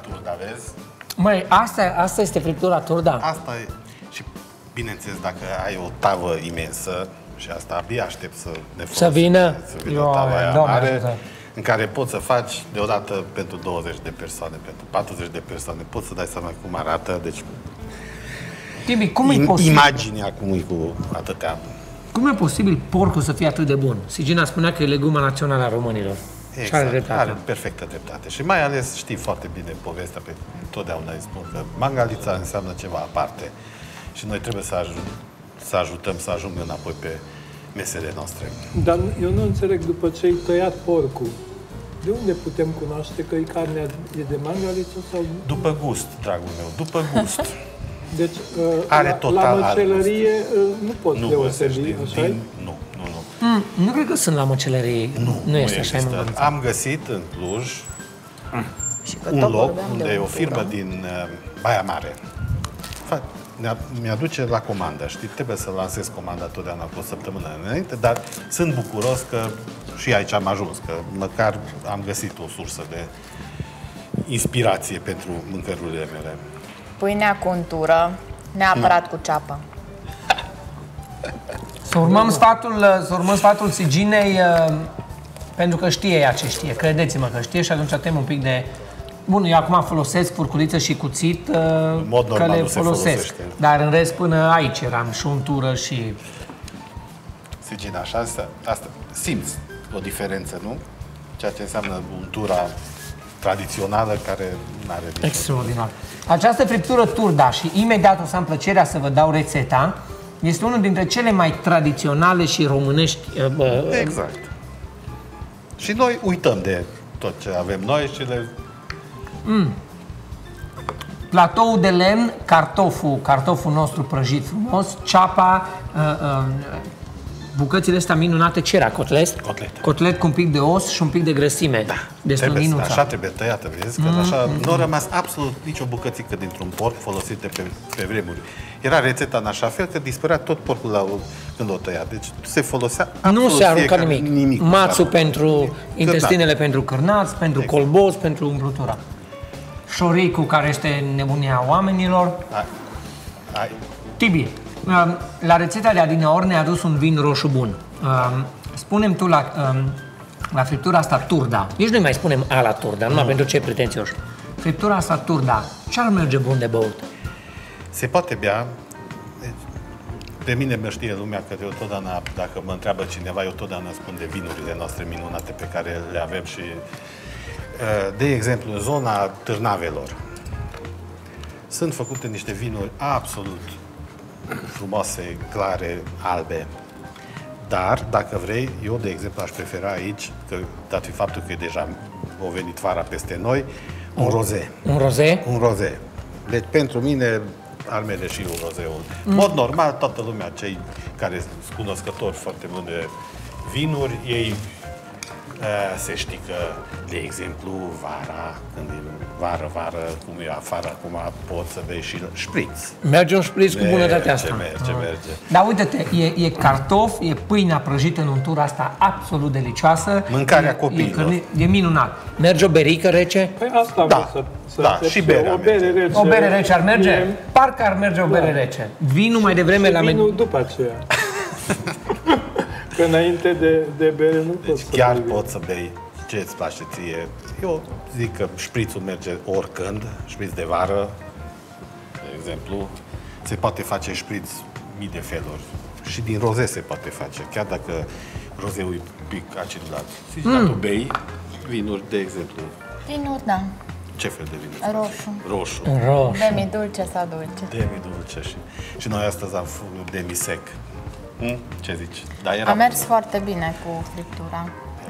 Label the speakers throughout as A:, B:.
A: turda, vezi?
B: Măi, asta este friptura turda?
A: Asta e. Și bineînțeles, dacă ai o tavă imensă, și asta abia aștept să ne folosim.
B: Să vină?
A: O tavă aia mare, în care poți să faci deodată pentru 20 de persoane, pentru 40 de persoane, poți să dai seama cum arată, deci...
B: Tibi, cum e posibil?
A: Imaginea cum e cu atâtea...
B: Cum e posibil porcul să fie atât de bun? Sigina spunea că e leguma națională a românilor.
A: Exact, are perfectă dreptate. Și mai ales știi foarte bine povestea, pe totdeauna îi spun că mangalița înseamnă ceva aparte. Și noi trebuie să ajutăm să ajungă înapoi pe mesele noastre.
C: Dar eu nu înțeleg, după ce ai tăiat porcul, de unde putem cunoaște că carnea e de mangaliță sau...
A: După gust, dragul meu, după gust.
C: Deci,
A: are
C: la măcelărie nu poți
A: deosebi,
C: așa?
A: Nu.
B: Nu cred că sunt la măcelărie. Nu este așa.
A: Am găsit în Cluj un loc unde e o firmă din Baia Mare. Mi-aduce la comandă, știi? Trebuie să lansez comanda totdeauna cu o săptămână înainte, dar sunt bucuros că și aici am ajuns, că măcar am găsit o sursă de inspirație pentru mâncărurile mele.
D: Pâinea cu untură, neapărat cu ceapă.
B: Să urmăm sfatul Siginei, pentru că știe ea ce știe. Credeți-mă că știe și atunci tem un pic de... Bun, eu acum folosesc furculiță și cuțit, că le folosesc. Dar în rest până aici eram și untură și...
A: Sigina, așa, asta simți o diferență, nu? Ceea ce înseamnă untura tradițională care nu are nicio...
B: Extraordinar. Această friptură turda, și imediat o să am plăcerea să vă dau rețeta, este unul dintre cele mai tradiționale și românești...
A: Exact. Și noi uităm de tot ce avem noi și le...
B: Platou de lemn, cartoful nostru prăjit frumos, ceapa, bucățile astea minunate, ce era? Cotlet? Cotlet cu un pic de os și un pic de grăsime.
A: Da, așa trebuie tăiată, vezi? Că așa nu a rămas absolut nicio bucățică dintr-un porc folosit pe vremuri. Era rețeta în așa fel că dispărea tot porcul când o tăia. Deci se folosea absolut
B: nu se arunca nimic. Mațul pentru intestinele pentru cârnați, pentru colboz, pentru umplutura. Șoricul, care este nebunia oamenilor. Tibi, la rețeta de adineori ne-a adus un vin roșu bun. Spunem tu la friptura asta turda, nici nu mai spunem la turda, numai pentru cei pretențioși. Friptura asta turda, ce ar merge bun de băut?
A: Se poate bea. Pe mine mă știe lumea că eu totdeauna, dacă mă întreabă cineva, eu totdeauna spun de vinurile noastre minunate pe care le avem și, de exemplu, în zona Târnavelor sunt făcute niște vinuri absolut frumoase, clare, albe. Dar, dacă vrei, eu, de exemplu, aș prefera aici, că, dat fi faptul că deja a venit vara peste noi, un roze.
B: Un roze?
A: Un roze. Deci, pentru mine, ar merge și un rozeul. În mod normal, toată lumea, cei care sunt cunoscători foarte buni de vinuri, ei se știe că, de exemplu, vara, când e vară, cum e afară, acum poți să bei și șpriț.
B: Merge un șpriț cu bunătatea asta.
A: Merge.
B: Dar uite-te, e cartof, e pâinea prăjită în untura asta absolut delicioasă.
A: Mâncarea copiilor.
B: E minunat. Merge o berică rece?
C: Păi asta
A: da, și berea
C: rece.
B: O bere rece ar merge? Parcă ar merge o bere rece. Vinul mai devreme la...
C: Vinul după aceea. Că înainte de bere nu poți să
A: chiar poți să bei ce îți place ție. Eu zic că șprițul merge oricând, șpriț de vară, de exemplu. Se poate face șpriț mii de feluri. Și din roze se poate face, chiar dacă rozeul e pic acidulat. Dacă bei vinuri, de exemplu.
D: Vinuri, da.
A: Ce fel de vinuri?
D: Roșu. Demi-dulce sau dulce.
A: Demi-dulce. Și noi astăzi am făcut demi-sec. Ce zici?
D: A mers foarte bine cu friptura.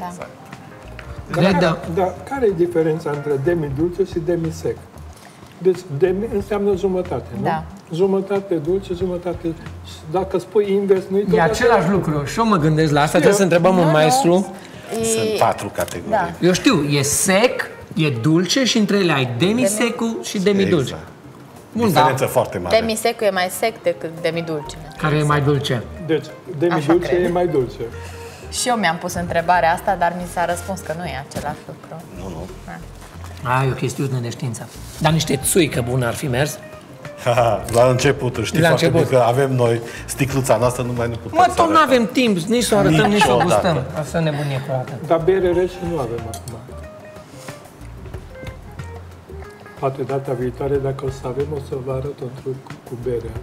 C: Da. Dar care e diferența între demi-dulce și demi-sec? Deci demi înseamnă jumătate, nu?
D: Da.
C: Jumătate dulce, jumătate... Dacă spui invers, nu-i tot...
B: E același lucru. Și eu mă gândesc la asta. Trebuie să întrebăm un maestru.
A: Sunt 4 categorii. Da.
B: Eu știu, e sec, e dulce și între ele ai demi-secul și demi-dulce.
A: Exact. Diferență foarte mare.
D: Demi-secul e mai sec decât demi-dulcele.
B: Care e mai dulce?
C: Deci, demi-dulce e mai dulce.
D: Și eu mi-am pus întrebarea asta, dar mi s-a răspuns că nu e același lucru.
A: Nu.
B: E o chestiune de știință. Dar niște țuică bună ar fi mers.
A: La început, știi foarte bine că avem noi sticluța noastră, nu putem
B: Mă, tot nu avem timp nici să o arătăm, nici să o gustăm. Asta e nebunie cu dată.
C: Dar bere rece nu avem acum. Poate data viitoare, dacă o să avem, o să vă arăt un truc cu berea.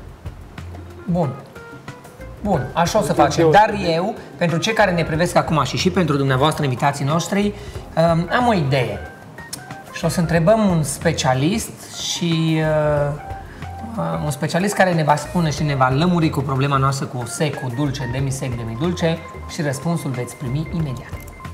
B: Bun, așa o să facem. Dar eu, pentru cei care ne privesc acum și pentru dumneavoastră, invitații noștri, am o idee. Și o să întrebăm un specialist și un specialist care ne va spune și ne va lămuri cu problema noastră cu sec, cu dulce, demisec, demidulce și răspunsul veți primi imediat.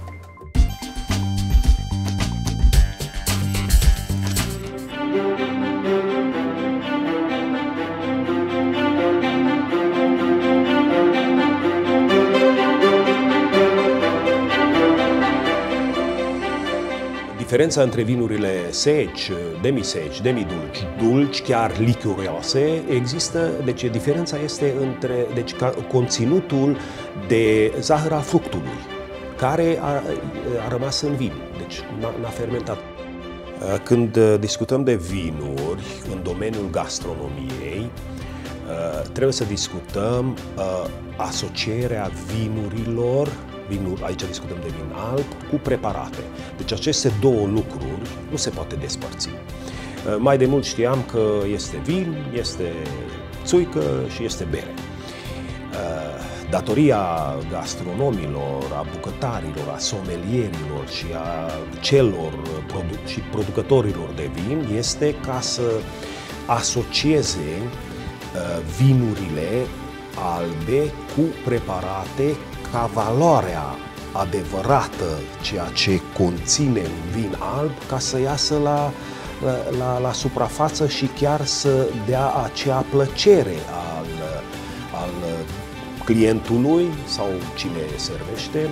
E: Diferența între vinurile seci, demiseci, demidulci, dulci, chiar lichiurioase, există, deci diferența este între conținutul de zahăr al fructului, care a rămas în vin, deci n-a fermentat. Când discutăm de vinuri în domeniul gastronomiei, trebuie să discutăm asocierea vinurilor, aici discutăm de vin alb, cu preparate. Deci aceste două lucruri nu se poate despărți. Mai de mult știam că este vin, este țuică și este bere. Datoria gastronomilor, a bucătarilor, a somelierilor și a celor și producătorilor de vin este ca să asocieze vinurile albe cu preparate ca valoarea adevărată, ceea ce conține un vin alb, ca să iasă la suprafață și chiar să dea acea plăcere al clientului sau cine servește,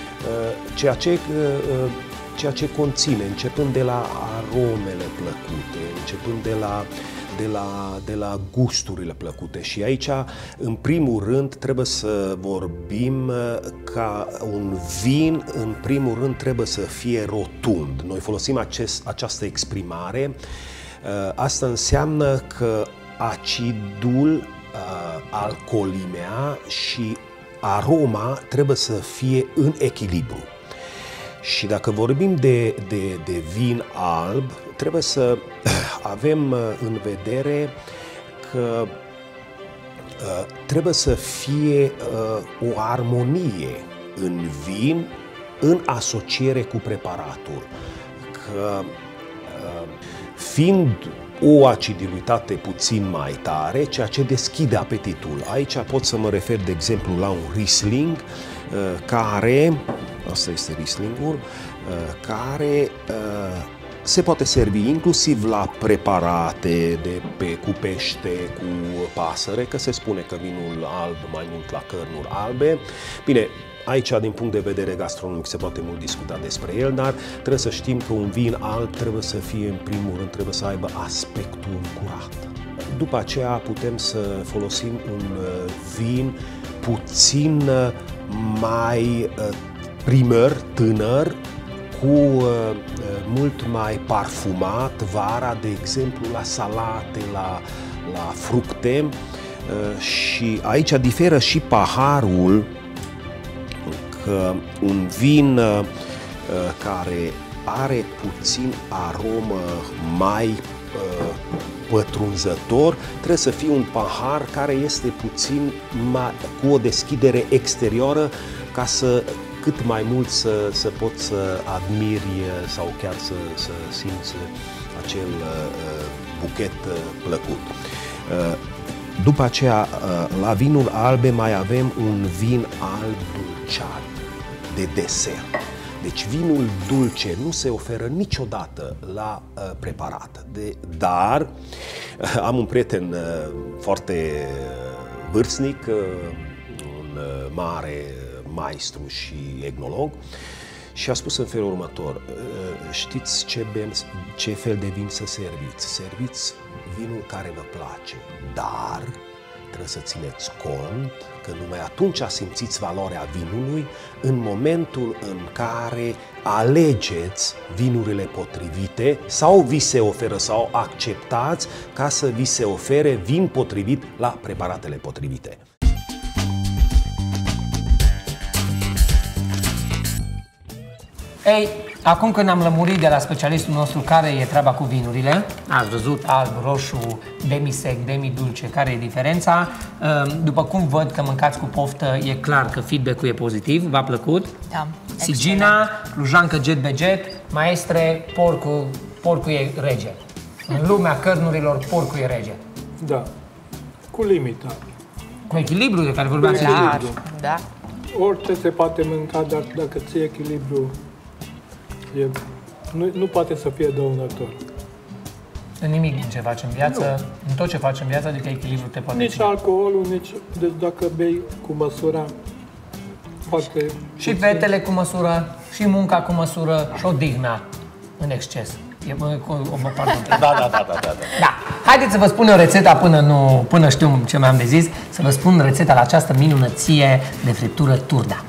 E: ceea ce conține, începând de la aromele plăcute, începând de la gusturile plăcute. Și aici, în primul rând, trebuie să vorbim ca un vin, în primul rând, trebuie să fie rotund. Noi folosim această exprimare. Asta înseamnă că acidul, alcoolimea și aroma trebuie să fie în echilibru. Și dacă vorbim de vin alb, trebuie să avem în vedere că trebuie să fie o armonie în vin în asociere cu preparatul. Că fiind o aciditate puțin mai tare, ceea ce deschide apetitul. Aici pot să mă refer, de exemplu, la un Riesling care, asta este Rieslingul, care se poate servi inclusiv la preparate cu pește, cu pasăre, că se spune că vinul alb mai mult la cărnuri albe. Bine, aici, din punct de vedere gastronomic, se poate mult discuta despre el, dar trebuie să știm că un vin alb trebuie să fie, în primul rând, trebuie să aibă aspectul curat. După aceea putem să folosim un vin puțin mai primer, tânăr, cu mult mai parfumat, vara, de exemplu, la salate, la fructe. Și aici diferă și paharul, că un vin care are puțin aromă mai pătrunzător, trebuie să fie un pahar care este puțin mai, cu o deschidere exterioară, ca să cât mai mult să poți să admiri sau chiar să simți acel buchet plăcut. După aceea, la vinul albe mai avem un vin alb dulceat, de desert. Deci vinul dulce nu se oferă niciodată la preparat. Dar am un prieten foarte vârstnic, un mare maestru și etnolog, și a spus în felul următor: știți ce fel de vin să serviți? Serviți vinul care vă place, dar trebuie să țineți cont că numai atunci simțiți valoarea vinului, în momentul în care alegeți vinurile potrivite sau vi se oferă sau acceptați ca să vi se ofere vin potrivit la preparatele potrivite.
B: Ei, acum când am lămurit de la specialistul nostru care e treaba cu vinurile, ați văzut alb, roșu, demisec, demidulce, care e diferența, după cum văd că mâncați cu poftă, e clar că feedback-ul e pozitiv, v-a plăcut?
D: Da,
B: Sigina, Clujancă, Jet Beget, maestre, porcul e rege. În lumea cărnurilor, porcul e rege.
C: Da, cu limita.
B: Cu echilibru de care vorbeam.
D: Clar, da.
C: Orice se poate mânca, dar dacă ții echilibru, nu poate să fie dăunător.
B: În nimic din ce faci în viață, în tot ce faci în viață, adică echilibru te poate
C: Nici
B: ține.
C: alcoolul, deci dacă bei cu măsura, foarte...
B: Și fetele cu măsură, și munca cu măsură, și odihna în exces. Da. Haideți să vă spun o rețetă până știu ce mi-am de zis, să vă spun rețeta la această minunăție de friptură turda.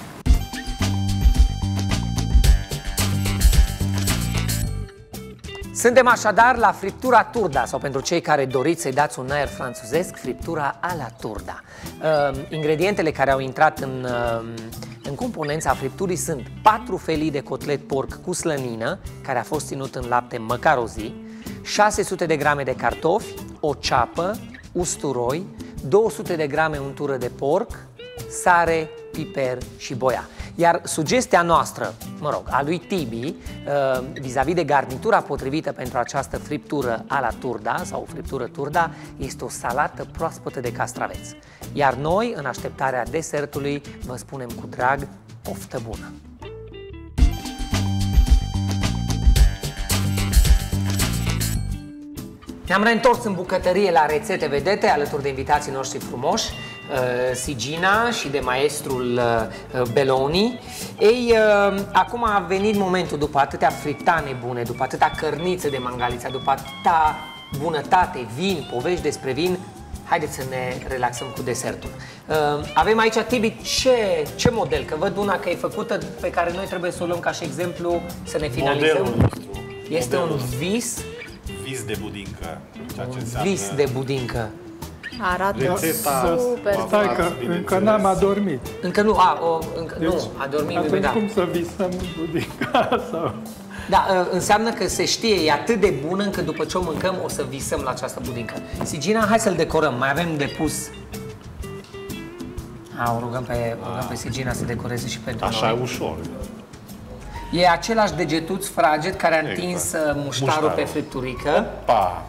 B: Suntem așadar la friptura turda, sau pentru cei care doriți să-i dați un aer franțuzesc, friptura a la turda. Ingredientele care au intrat în componența fripturii sunt 4 felii de cotlet porc cu slănină, care a fost ținut în lapte măcar o zi, 600 de grame de cartofi, o ceapă, usturoi, 200 de grame untură de porc, sare, piper și boia. Iar sugestia noastră, a lui Tibi, vis-a-vis de garnitura potrivită pentru această friptură a la turda sau friptură turda, este o salată proaspătă de castraveți. Iar noi, în așteptarea desertului, vă spunem cu drag, poftă bună! Ne-am reîntors în bucătărie la rețete vedete, alături de invitații noștri frumoși, Sigina și de maestrul Belloni. Ei, acum a venit momentul, după atâtea friptane bune, după atâta cărniță de mangalița, după atâta bunătate, vin, povești despre vin, haideți să ne relaxăm cu desertul. Avem aici, Tibi, ce model? Că văd una că e făcută, pe care noi trebuie să o luăm ca și exemplu, să ne finalizăm.
A: Modelul nostru.
B: Este un vis.
A: Vis de budincă. Ceea ce
B: Un
A: înseamnă
B: vis de budincă.
D: Arată
A: rețeta.
D: super.
C: Stai că încă n-am adormit.
B: Încă nu, nu, a dormit
C: Atunci
B: da.
C: cum să visăm budinca sau...
B: Da, înseamnă că se știe, e atât de bună încât după ce o mâncăm o să visăm la această budincă. Sigina, hai să-l decorăm, mai avem de pus. O rugăm pe Sigina să decoreze și pentru
A: Așa
B: noi.
A: e ușor.
B: E același degetuț fraget care a întins muștarul pe fripturică.
A: Pa.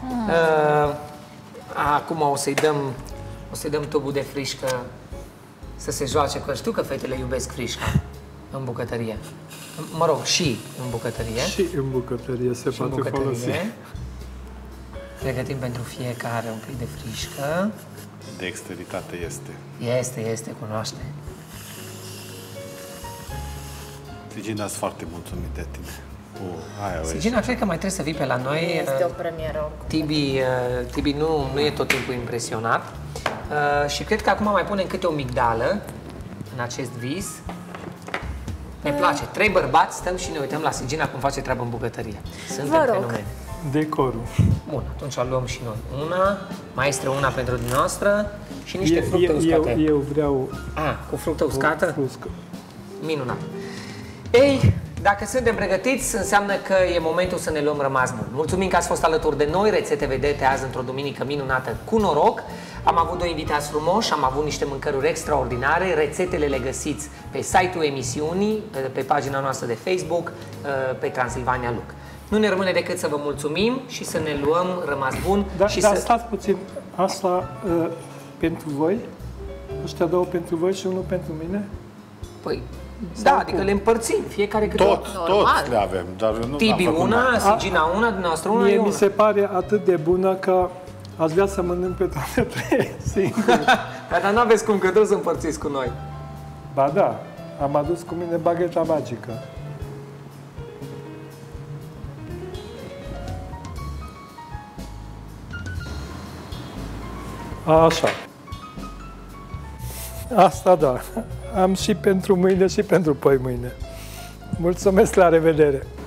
B: Acum o să-i dăm tubul de frișcă să se joace, că știu că fetele iubesc frișca în bucătărie. Și în bucătărie.
C: Și în bucătărie se poate folosi.
B: Pregătim pentru fiecare un pic de frișcă.
A: Dexteritate este.
B: Este, cunoaște.
A: Sigina, sunt foarte mulțumit de tine.
B: Sigina, cred că mai trebuie să vii pe la noi.
D: Este o premieră oricum.
B: Tibi nu e tot timpul impresionat. Și cred că acum mai punem câte o migdală în acest vis. Ne place. 3 bărbați stăm și ne uităm la Sigina cum face treabă în bucătărie. Suntem fenomeni.
C: Decorul.
B: Bun, atunci luăm și noi una, maestre, una pentru dumneavoastră și niște fructe uscate.
C: Eu vreau...
B: Cu fructe uscată?
C: Uscă.
B: Minunat. Ei, dacă suntem pregătiți, înseamnă că e momentul să ne luăm rămas bun. Mulțumim că ați fost alături de noi, rețete vedete azi într-o duminică minunată cu noroc. Am avut 2 invitați frumoși, am avut niște mâncăruri extraordinare, rețetele le găsiți pe site-ul emisiunii, pe pagina noastră de Facebook, pe Transilvania Look. Nu ne rămâne decât să vă mulțumim și să ne luăm rămas bun.
C: Dar stați puțin, asta pentru voi? Ăștia 2 pentru voi și 1 pentru mine?
B: Păi, da, adică le împărțim, fiecare câte
A: Toți le avem, dar nu
B: Tibi una, Sigina una, dumneavoastră una,
C: Mie
B: eu
C: mi
B: una.
C: se pare atât de bună că aș vrea să mănânc pe toate 3 singur.
B: Dar n-aveți cum, că trebuie să împărțiți cu noi.
C: Ba da, am adus cu mine bagheta magică. Așa. Asta da. Am și pentru mâine și pentru poi mâine. Mulțumesc, la revedere!